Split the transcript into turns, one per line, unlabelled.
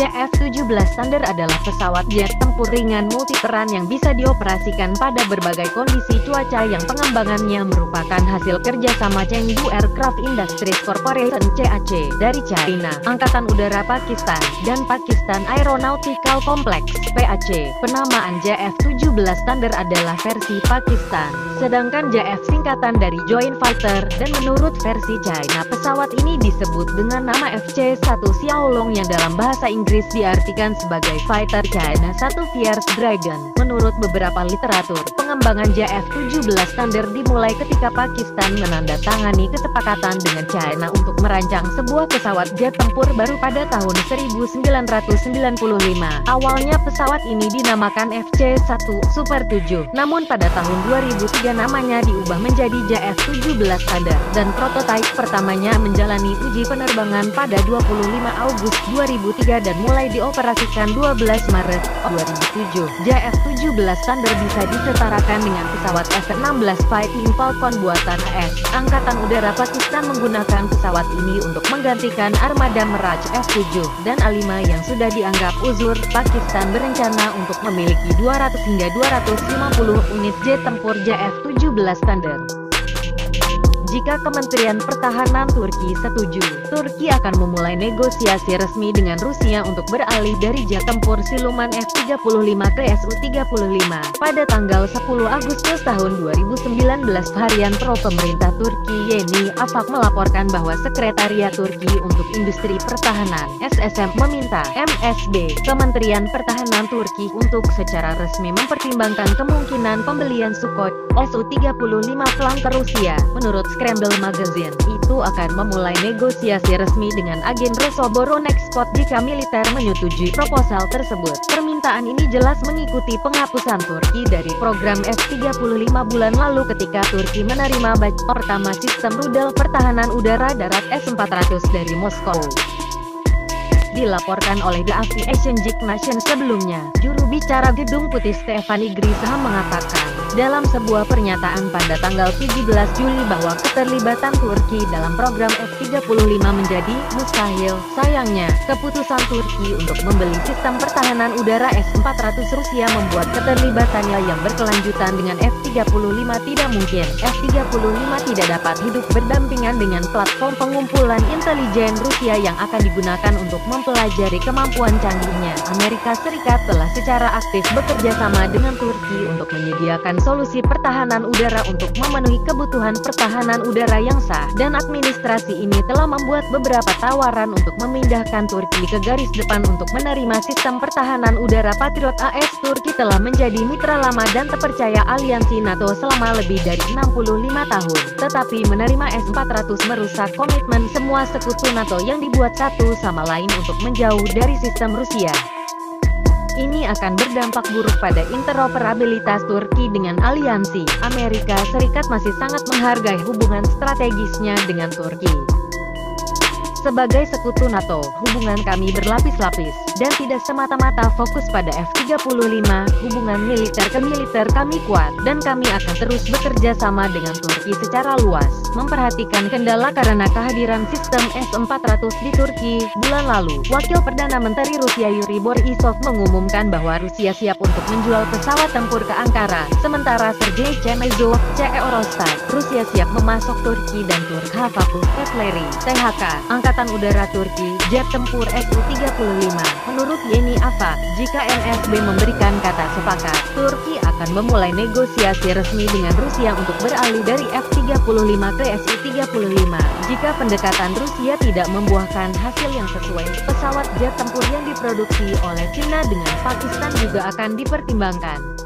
JF-17 Thunder adalah pesawat jet tempur ringan multiperan yang bisa dioperasikan pada berbagai kondisi cuaca yang pengembangannya merupakan hasil kerjasama Chengdu Aircraft Industries Corporation (CAC) dari China, Angkatan Udara Pakistan, dan Pakistan Aeronautical Complex (PAC). Penamaan JF-17 Thunder adalah versi Pakistan, sedangkan JF singkatan dari Joint Fighter, dan menurut versi China pesawat ini disebut dengan nama FC-1 Xiaolong yang dalam bahasa Inggris diartikan sebagai Fighter China 1 Fierce Dragon. Menurut beberapa literatur, pengembangan JF-17 Thunder dimulai ketika Pakistan menandatangani kesepakatan dengan China untuk merancang sebuah pesawat jet tempur baru pada tahun 1995. Awalnya pesawat ini dinamakan FC-1 Super 7, namun pada tahun 2003 namanya diubah menjadi JF-17 Thunder, dan prototipe pertamanya menjalani uji penerbangan pada 25 Agustus 2003 dan mulai dioperasikan 12 Maret 2007. JF-17 Thunder bisa disetarakan dengan pesawat F-16 Fighting Falcon buatan AS. Angkatan Udara Pakistan menggunakan pesawat ini untuk menggantikan armada Mirage F-7 dan A-5 yang sudah dianggap uzur. Pakistan berencana untuk memiliki 200 hingga 250 unit jet tempur JF-17 Thunder. Jika Kementerian Pertahanan Turki setuju, Turki akan memulai negosiasi resmi dengan Rusia untuk beralih dari jet tempur siluman F-35 ke Su-35. Pada tanggal 10 Agustus tahun 2019, harian pro pemerintah Turki Yeni Afak melaporkan bahwa Sekretariat Turki untuk Industri Pertahanan (SSM) meminta MSB, Kementerian Pertahanan Turki, untuk secara resmi mempertimbangkan kemungkinan pembelian Sukhoi Su-35 pelang ke Rusia. Menurut Scramble Magazine, itu akan memulai negosiasi resmi dengan agen Rosoboronexport jika militer menyetujui proposal tersebut. Permintaan ini jelas mengikuti penghapusan Turki dari program F-35 bulan lalu ketika Turki menerima batch pertama sistem rudal pertahanan udara darat S-400 dari Moskow. Dilaporkan oleh The Aviation Nation sebelumnya, juru bicara Gedung Putih Stephanie Grisham mengatakan dalam sebuah pernyataan pada tanggal 17 Juli bahwa keterlibatan Turki dalam program F-35 menjadi mustahil. Sayangnya, keputusan Turki untuk membeli sistem pertahanan udara S-400 Rusia membuat keterlibatannya yang berkelanjutan dengan F-35 tidak mungkin. F-35 tidak dapat hidup berdampingan dengan platform pengumpulan intelijen Rusia yang akan digunakan untuk mempelajari kemampuan canggihnya. Amerika Serikat telah secara aktif bekerja sama dengan Turki untuk menyediakan solusi pertahanan udara untuk memenuhi kebutuhan pertahanan udara yang sah, dan administrasi ini telah membuat beberapa tawaran untuk memindahkan Turki ke garis depan untuk menerima sistem pertahanan udara Patriot AS. Turki telah menjadi mitra lama dan terpercaya aliansi NATO selama lebih dari 65 tahun, tetapi menerima S-400 merusak komitmen semua sekutu NATO yang dibuat satu sama lain untuk menjauh dari sistem Rusia. Ini akan berdampak buruk pada interoperabilitas Turki dengan aliansi. Amerika Serikat masih sangat menghargai hubungan strategisnya dengan Turki. Sebagai sekutu NATO, hubungan kami berlapis-lapis, dan tidak semata-mata fokus pada F-35. Hubungan militer ke militer kami kuat, dan kami akan terus bekerja sama dengan Turki secara luas. Memperhatikan kendala karena kehadiran sistem S-400 di Turki. Bulan lalu, Wakil Perdana Menteri Rusia Yuri Borisov mengumumkan bahwa Rusia siap untuk menjual pesawat tempur ke Ankara, sementara Sergei Chemezov, Eurostat, Rusia siap memasok Turki dan Turk Hava Artillery, THK, Angkatan Udara Turki, jet tempur Su-35. Menurut Yeni Afak, jika MSB memberikan kata sepakat, Turki akan memulai negosiasi resmi dengan Rusia untuk beralih dari F-35 ke Su-35. Jika pendekatan Rusia tidak membuahkan hasil yang sesuai, pesawat jet tempur yang diproduksi oleh China dengan Pakistan juga akan dipertimbangkan.